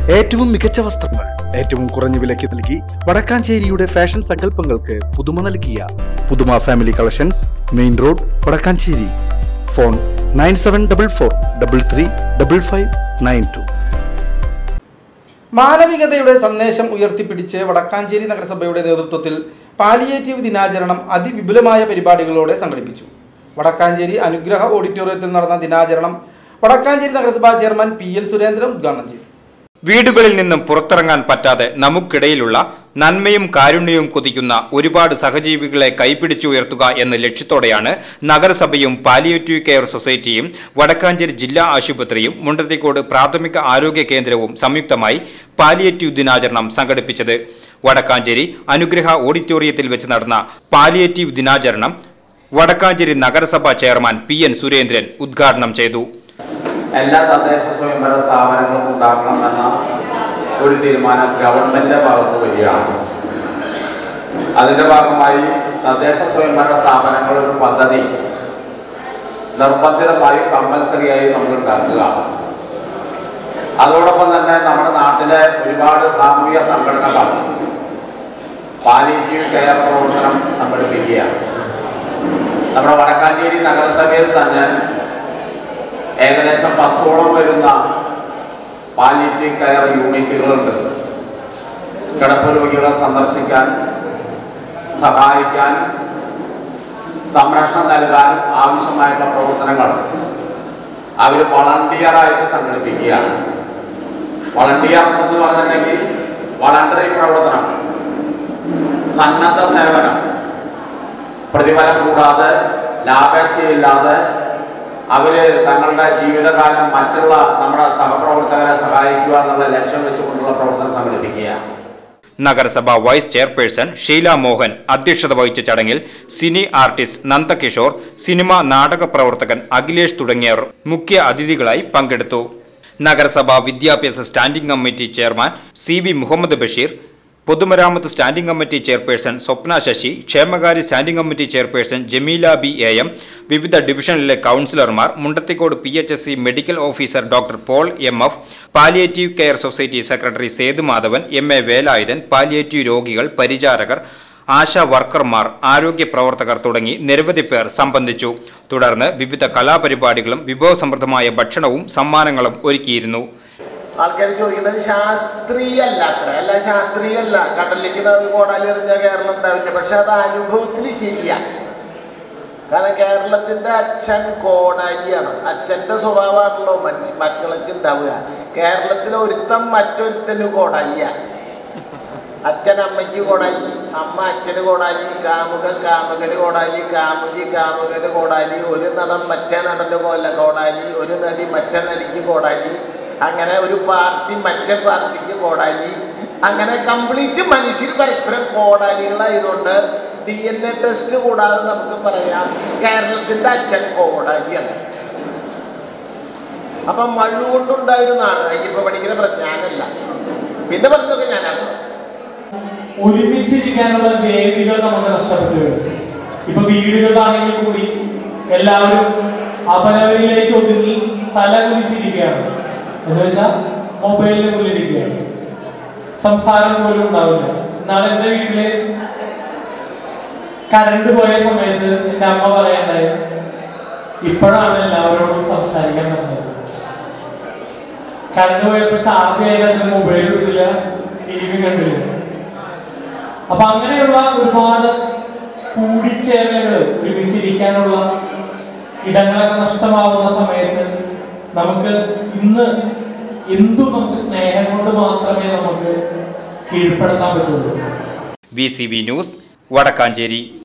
ഏറ്റവും മികച്ച വസ്ത്രങ്ങൾ ഏറ്റവും കുറഞ്ഞ വിലയ്ക്ക് നൽകി വടക്കാഞ്ചേരിയുടെ ഫാഷൻ സങ്കല്പങ്ങൾക്ക് പുതുമ നൽകിയ പുതുമ family collections, main road, Vadakkanchery. Phone 9744335592. മാനവികതയുടെ സന്ദേശം ഉയർത്തിപ്പിടിച്ച് വടക്കാഞ്ചേരി നഗരസഭയുടെ നേതൃത്വത്തിൽ പാലിയേറ്റീവ് ദിനാചരണം അതിവിപുലമായ പരിപാടികളോടെ സംഘടിപ്പിച്ചു. വടക്കാഞ്ചേരി അനുഗ്രഹ ഓഡിറ്റോറിയത്തിൽ നടന്ന ദിനാചരണം വടക്കാഞ്ചേരി നഗരസഭാ ചെയർമാൻ PL സുരേന്ദ്രൻ ഉദ്ഘാടനം ചെയ്തു. വീടുകളിൽ നിന്നും പുറത്തിറങ്ങാൻ പറ്റാതെ നമുക്കിടയിലുള്ള നന്മയും കാരുണ്യവും കൊതിക്കുന്ന ഒരുപാട് സഹജീവികളെ കൈപിടിച്ചുയർത്തുക എന്ന ലക്ഷ്യത്തോടെയാണ് നഗരസഭയും പാലിയേറ്റീവ് കെയർ സൊസൈറ്റിയും വടക്കാഞ്ചേരി ജില്ലാ ആശുപത്രിയും മുണ്ടത്തിക്കോട് പ്രാഥമിക ആരോഗ്യ കേന്ദ്രവും സംയുക്തമായി പാലിയേറ്റീവ് ദിനാചരണം സംഘടിപ്പിച്ചത്. വടക്കാഞ്ചേരി അനുഗ്രഹ ഓഡിറ്റോറിയത്തിൽ വെച്ച് നടന്ന പാലിയേറ്റീവ് ദിനാചരണം വടക്കാഞ്ചേരി നഗരസഭാ ചെയർമാൻ PN സുരേന്ദ്രൻ ഉദ്ഘാടനം ചെയ്തു. എല്ലാ തദ്ദേശ സ്വയംഭരണ സ്ഥാപനങ്ങളും ഉണ്ടാക്കണമെന്ന ഒരു തീരുമാനം ഗവൺമെന്റിന്റെ ഭാഗത്ത് വരികയാണ്. അതിന്റെ ഭാഗമായി തദ്ദേശ സ്വയംഭരണ സ്ഥാപനങ്ങൾ ഒരു പദ്ധതി നിർബന്ധിതമായി കമ്പൽസറിയായി നമ്മൾ ഉണ്ടാക്കുക. അതോടൊപ്പം തന്നെ നമ്മുടെ നാട്ടിലെ ഒരുപാട് സാമൂഹിക സംഘടനകൾ പാലിയേറ്റീവ് കെയർ പ്രവർത്തനം സംഘടിപ്പിക്കുകയാണ്. നമ്മുടെ വടക്കാഞ്ചേരി നഗരസഭയിൽ തന്നെ ഏകദേശം 10ഓളം വരുന്ന പാലിയേറ്റീവ് കെയർ യൂണിറ്റുകളുണ്ട്. കിടപ്പ് രോഗികളെ സന്ദർശിക്കാൻ, സഹായിക്കാൻ, സംരക്ഷണം നൽകാൻ ആവശ്യമായിട്ടുള്ള പ്രവർത്തനങ്ങൾ അവർ വളണ്ടിയറായിട്ട് സംഘടിപ്പിക്കുകയാണ്. വളണ്ടിയർ എന്ന് പറഞ്ഞിട്ടുണ്ടെങ്കിൽ വളണ്ടറി പ്രവർത്തനം, സന്നദ്ധ സേവനം, പ്രതിഫലം കൂടാതെ ലാഭേച്ഛയില്ലാതെ അവര് തങ്ങളുടെ ജീവിതകാലം മറ്റുള്ള നമ്മുടെ സഹപ്രവർത്തകരെ സഹായിക്കുക എന്നുള്ള ലക്ഷ്യം വെച്ചുകൊണ്ടുള്ള പ്രവർത്തനം സംഘടിപ്പിക്കുക. നഗരസഭ വൈസ് ചെയർപേഴ്സൺ ഷീല മോഹൻ അധ്യക്ഷത വഹിച്ച ചടങ്ങിൽ സിനി ആർട്ടിസ്റ്റ് നന്ദകിഷോർ, സിനിമ നാടക പ്രവർത്തകൻ അഖിലേഷ് തുടങ്ങിയവർ മുഖ്യ അതിഥികളായി പങ്കെടുത്തു. നഗരസഭ വിദ്യാഭ്യാസ standing committee chairman CB Muhammad Basheer, പൊതുമരാമത്ത് standing committee chairperson Swapna Sasi, ക്ഷേമകാര്യ standing committee chairperson Jameela BAM, വിവിധ ഡിവിഷനിലെ കൗൺസിലർമാർ, Mundathikode PHSC medical officer doctor Paul MF, palliative care society secretary Sethumadhavan, MA Velayudhan, palliative രോഗികൾ, പരിചാരകർ, ആശാ വർക്കർമാർ, ആരോഗ്യ പ്രവർത്തകർ തുടങ്ങി നിരവധി പേർ സംബന്ധിച്ചു. തുടർന്ന് വിവിധ കലാപരിപാടികളും വിഭവസമൃദ്ധമായ ഭക്ഷണവും സമ്മാനങ്ങളും ഒരുക്കിയിരുന്നു. ആൾക്കാർ ചോദിക്കുന്നത് ശാസ്ത്രീയല്ല, അല്ല ശാസ്ത്രീയല്ല, കടലിലേക്ക് കോടാലി എറിഞ്ഞ കേരളം ഉണ്ടാവില്ല. പക്ഷെ അത് അനുഭവത്തിൽ ശരിയാണ്. കാരണം കേരളത്തിന്റെ അച്ഛൻ കോടാലിയാണ്. അച്ഛന്റെ സ്വഭാവമാണല്ലോ മക്കൾക്ക് ഉണ്ടാവുക. കേരളത്തിലെ ഒരുത്തം മറ്റൊരുത്തന് കോടാലിയാണ്. അച്ഛൻ അമ്മയ്ക്ക് കോടാലി, അമ്മ അച്ഛന് കോടാലി, കാമുകൻ കാമുകന് കോടാലി, കാമുകി കാമുകന് കോടാലി, ഒരു നടൻ മറ്റേ നടന്റെ കോടാലി, ഒരു നടി മറ്റേ നടിക്ക് കോടാലി, അങ്ങനെ ഒരു പാർട്ടി മറ്റേ പാർട്ടിക്ക് കോടാലി, അങ്ങനെ കംപ്ലീറ്റ് മനുഷ്യർ പരസ്പരം കോടാലികളായതുകൊണ്ട് DNA ടെസ്റ്റ് കൂടാതെ നമുക്ക് പറയാം കേരളത്തിന്റെ അച്ഛൻ കോടാലിയാണ്. അപ്പം മഴ കൊണ്ടുണ്ടായിരുന്നാണ് ഇപ്പൊ പഠിക്കുന്ന പ്രശ്നമല്ല. പിന്നെ പറഞ്ഞൊക്കെ ഞാനാണ് ഒരുമിച്ചിരിക്കാനുള്ള വേദികൾ നമുക്ക് നഷ്ടപ്പെട്ടു. ഇപ്പൊ വീടുകളിലാണെങ്കിൽ കൂടി എല്ലാവരും അവനവനിലേക്ക് ഒതുങ്ങി തല കുനിച്ചിരിക്കുകയാണ്. എന്ന് വെച്ചാൽ മൊബൈലിന് മുന്നിലിരിക്കുകയാണ്. സംസാരം പോലും ഉണ്ടാവില്ല. എന്നാണ് എൻ്റെ വീട്ടില് കറണ്ട് പോയ സമയത്ത് എൻ്റെ അമ്മ പറയണ്ടായി, ഇപ്പോഴാണ് എല്ലാവരോടും സംസാരിക്കാൻ പറ്റുന്നത്. കറണ്ട് പോയപ്പോ ചാർജ് ചെയ്യാൻ മൊബൈൽ എടുത്തില്ല, TV കണ്ടില്ല. അപ്പൊ അങ്ങനെയുള്ള ഒരുപാട് കൂടിച്ചേരലുകൾ, ഒരുമിച്ചിരിക്കാനുള്ള ഇടങ്ങളൊക്കെ നഷ്ടമാവുന്ന സമയത്ത് നമുക്ക് ഇന്ന് എന്തും നമുക്ക് സ്നേഹം കൊണ്ട് മാത്രമേ നമുക്ക് കീഴ്പ്പെടുത്താൻ പറ്റുള്ളൂ. VCV news, Vadakkanchery.